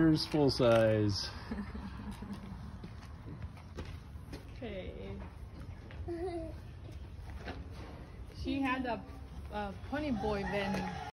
Here's full size. Okay. She had a pony boy then.